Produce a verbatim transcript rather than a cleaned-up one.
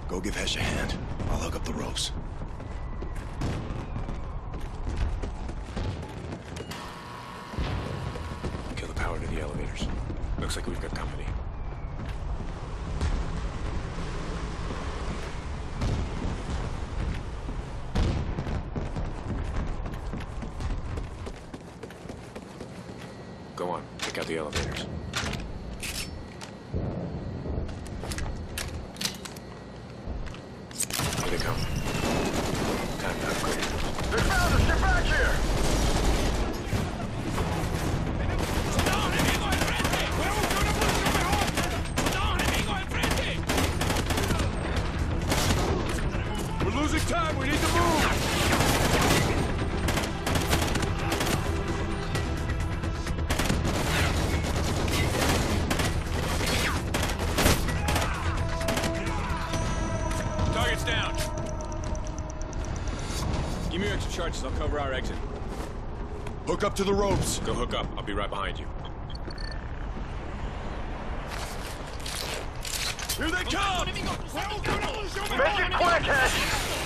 Go give Hesh a hand. I'll hook up the ropes. Kill the power to the elevators. Looks like we've got company. Go on, check out the elevators. Here they come. Time to upgrade. They found us! Get back here! We're losing time! We need to move! Target's down. Give me your extra charges. I'll cover our exit. Hook up to the ropes. Go hook up. I'll be right behind you. Here they come! Make it quick, Hesh!